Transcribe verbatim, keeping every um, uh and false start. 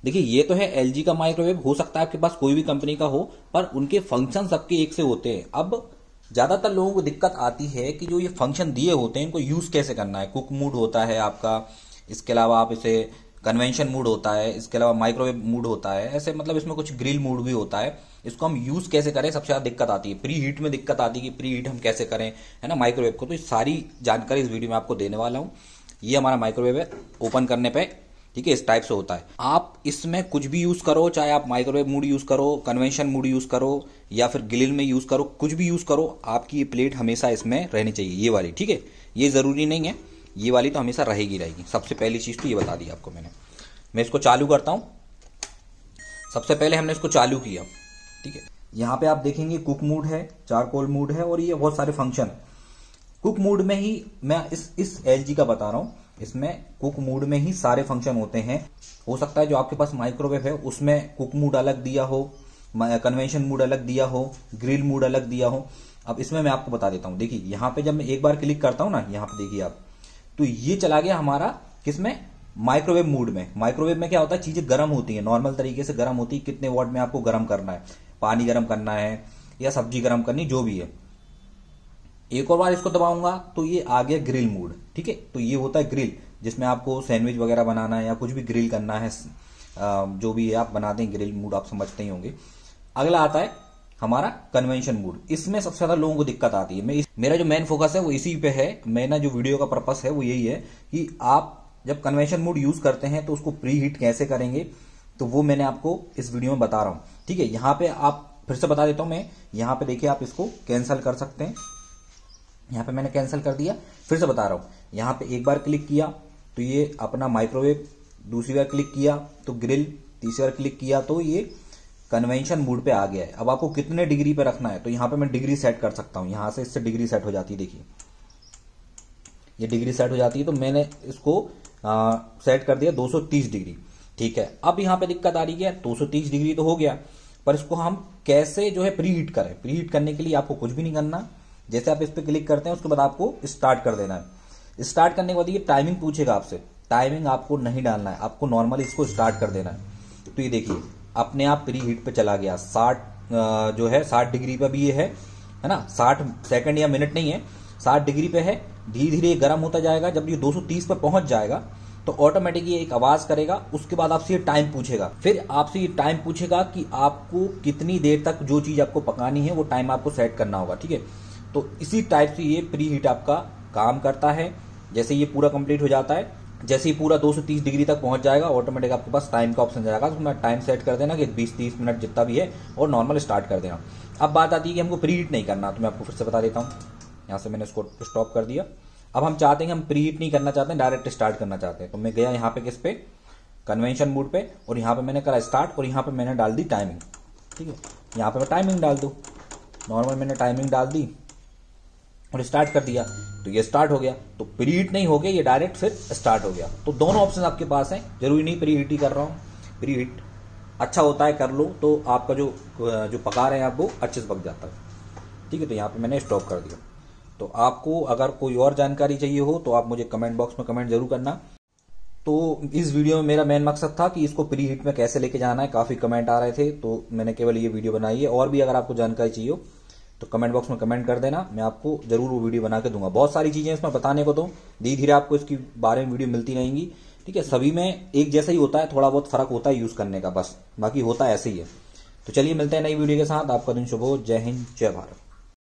देखिए ये तो है एलजी का माइक्रोवेव, हो सकता है आपके पास कोई भी कंपनी का हो, पर उनके फंक्शन सबके एक से होते हैं। अब ज्यादातर लोगों को दिक्कत आती है कि जो ये फंक्शन दिए होते हैं इनको यूज कैसे करना है। कुक मोड होता है आपका, इसके अलावा आप इसे कन्वेंशन मोड होता है, इसके अलावा माइक्रोवेव मोड होता है, ऐसे मतलब इसमें कुछ ग्रिल मोड भी होता है। इसको हम यूज कैसे करें सबसे ज्यादा दिक्कत आती है। प्री हीट में दिक्कत आती है कि प्री हीट हम कैसे करें, है ना, माइक्रोवेव को। तो ये सारी जानकारी इस वीडियो में आपको देने वाला हूँ। ये हमारा माइक्रोवेव है, ओपन करने पे ठीक है इस टाइप से होता है। आप इसमें कुछ भी यूज करो, चाहे आप माइक्रोवेव मोड यूज करो, कन्वेंशन मोड यूज करो, या फिर ग्रिल में यूज करो, कुछ भी यूज करो, आपकी ये प्लेट हमेशा इसमें रहनी चाहिए, ये वाली, ठीक है। ये जरूरी नहीं है, ये वाली तो हमेशा रहेगी रहेगी। सबसे पहली चीज तो ये बता दी आपको मैंने। मैं इसको चालू करता हूं। सबसे पहले हमने इसको चालू किया, ठीक है। यहाँ पे आप देखेंगे कुक मोड है, चारकोल मोड है, और ये बहुत सारे फंक्शन है। कुक मोड में ही मैं इस इस एलजी का बता रहा हूं, इसमें कुक मोड में ही सारे फंक्शन होते हैं। हो सकता है जो आपके पास माइक्रोवेव है उसमें कुक मोड अलग दिया हो, कन्वेंशन मोड अलग दिया हो, ग्रिल मोड अलग दिया हो। अब इसमें मैं आपको बता देता हूं। देखिए यहाँ पे जब मैं एक बार क्लिक करता हूं ना, यहाँ पे देखिए आप, तो ये चला गया हमारा किसमें, माइक्रोवेव मोड में। माइक्रोवेव में क्या होता है, चीजें गर्म होती है, नॉर्मल तरीके से गर्म होती है। कितने वाट में आपको गर्म करना है, पानी गर्म करना है या सब्जी गर्म करनी, जो भी है। एक और बार इसको दबाऊंगा तो ये आ गया ग्रिल मोड, ठीक है। तो ये होता है ग्रिल, जिसमें आपको सैंडविच वगैरह बनाना है या कुछ भी ग्रिल करना है, जो भी है आप बना दें, ग्रिल मोड आप समझते ही होंगे। अगला आता है हमारा कन्वेंशन मोड। इसमें सबसे ज्यादा लोगों को दिक्कत आती है। मैं इस, मेरा जो मेन फोकस है वो इसी पे है। मेरा जो वीडियो का पर्पस है वो यही है कि आप जब कन्वेंशन मोड यूज करते हैं तो उसको प्री हीट कैसे करेंगे, तो वो मैंने आपको इस वीडियो में बता रहा हूं, ठीक है। यहाँ पे आप फिर से बता देता हूं मैं, यहाँ पे देखिए आप इसको कैंसिल कर सकते हैं। यहाँ पे मैंने कैंसिल कर दिया, फिर से बता रहा हूं। यहाँ पे एक बार क्लिक किया तो ये अपना माइक्रोवेव, दूसरी बार क्लिक किया तो ग्रिल, तीसरी बार क्लिक किया तो ये कन्वेंशन मोड पे आ गया है। अब आपको कितने डिग्री पे रखना है, तो यहाँ पे मैं डिग्री सेट कर सकता हूं। यहां से इससे डिग्री सेट हो जाती है, देखिए ये डिग्री सेट हो जाती है। तो मैंने इसको आ, सेट कर दिया दो सौ तीस डिग्री, ठीक है। अब यहाँ पे दिक्कत आ रही है, दो सौ तीस डिग्री तो हो गया, पर इसको हम कैसे जो है प्री हीट करें। प्री हीट करने के लिए आपको कुछ भी नहीं करना। जैसे आप इस पे क्लिक करते हैं उसके बाद आपको स्टार्ट कर देना है। स्टार्ट करने के बाद ये टाइमिंग पूछेगा आपसे, टाइमिंग आपको नहीं डालना है, आपको नॉर्मली इसको स्टार्ट कर देना है। तो ये देखिए अपने आप प्री हीट पे चला गया। साठ जो है साठ डिग्री पे भी ये है है ना, साठ सेकंड या मिनट नहीं है, साठ डिग्री पे है। धीरे धीरे गर्म होता जाएगा। जब ये दो सौ तीस पे पहुंच जाएगा तो ऑटोमेटिक ये एक आवाज करेगा। उसके बाद आपसे ये टाइम पूछेगा, फिर आपसे ये टाइम पूछेगा कि आपको कितनी देर तक जो चीज आपको पकानी है वो टाइम आपको सेट करना होगा, ठीक है। तो इसी टाइप से ये प्री हीट आपका काम करता है। जैसे ये पूरा कंप्लीट हो जाता है, जैसे ही पूरा दो सौ तीस डिग्री तक पहुंच जाएगा, ऑटोमेटिक आपके पास टाइम का ऑप्शन जाएगा। तो मैं टाइम सेट कर देना कि बीस तीस मिनट जितना भी है, और नॉर्मल स्टार्ट कर देना। अब बात आती है कि हमको प्री हीट नहीं करना, तो मैं आपको फिर से बता देता हूँ। यहाँ से मैंने इसको स्टॉप कर दिया। अब हम चाहते हैं कि हम प्री हीट नहीं करना चाहते हैं, डायरेक्ट स्टार्ट करना चाहते हैं। तो मैं गया यहाँ पे किस पे, कन्वेंशन मोड पे, और यहाँ पे मैंने करा स्टार्ट, और यहाँ पे मैंने डाल दी टाइमिंग, ठीक है। यहाँ पे मैं टाइमिंग डाल दूँ, नॉर्मल मैंने टाइमिंग डाल दी और स्टार्ट कर दिया, तो ये स्टार्ट हो गया। तो प्री हीट नहीं हो गया, ये डायरेक्ट फिर स्टार्ट हो गया। तो दोनों ऑप्शन आपके पास हैं, जरूरी नहीं प्री हीट ही कर रहा हूं। प्री हीट अच्छा होता है, कर लो तो आपका जो जो पका रहे हैं आप वो अच्छे से पक जाता है, ठीक है। तो यहाँ पे मैंने स्टॉप कर दिया। तो आपको अगर कोई और जानकारी चाहिए हो तो आप मुझे कमेंट बॉक्स में कमेंट जरूर करना। तो इस वीडियो में मेरा मेन मकसद था कि इसको प्री हीट में कैसे लेके जाना है। काफी कमेंट आ रहे थे तो मैंने केवल ये वीडियो बनाई है। और भी अगर आपको जानकारी चाहिए हो तो कमेंट बॉक्स में कमेंट कर देना, मैं आपको जरूर वो वीडियो बना के दूंगा। बहुत सारी चीजें इसमें बताने को, तो धीरे धीरे आपको इसकी बारे में वीडियो मिलती रहेंगी, ठीक है। सभी में एक जैसा ही होता है, थोड़ा बहुत फर्क होता है यूज करने का, बस बाकी होता है ऐसे ही है। तो चलिए मिलते हैं नई वीडियो के साथ। आपका दिन शुभ हो। जय हिंद, जय भारत।